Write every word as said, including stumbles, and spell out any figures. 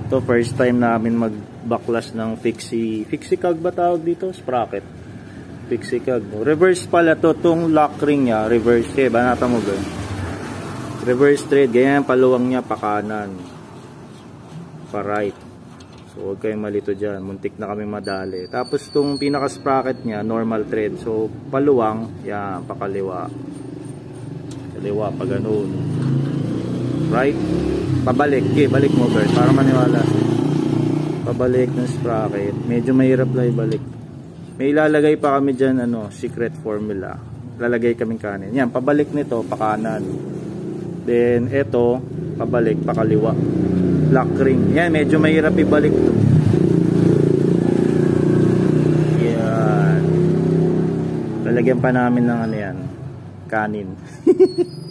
To first time namin mag-backlash ng fixie. Fixie cog ba tawag dito? Sprocket. Fixie cog. Reverse pala to. Tong lock ring niya. Reverse. Eh, banata mo ba? Reverse thread. Ganyan paluwang niya pa kanan. Pa right. So, huwag kayong malito dyan. Muntik na kami madali. Tapos, tong pinaka-sprocket niya, normal thread. So, paluwang. Yan, pakaliwa. Kaliwa, pa ganun. Right? Pabalik, okay, balik mo Bert para maniwala. Pabalik ng sprocket. Medyo mahirap lang ibalik. May ilalagay pa kami dyan, ano, secret formula. Lalagay kaming kanin. Yan, pabalik nito, pa kanan. Then, eto, pabalik, pa kaliwa. Lock ring. Yan, medyo mahirap ibalik to. Yan. Lalagyan pa namin ng ano yan, kanin.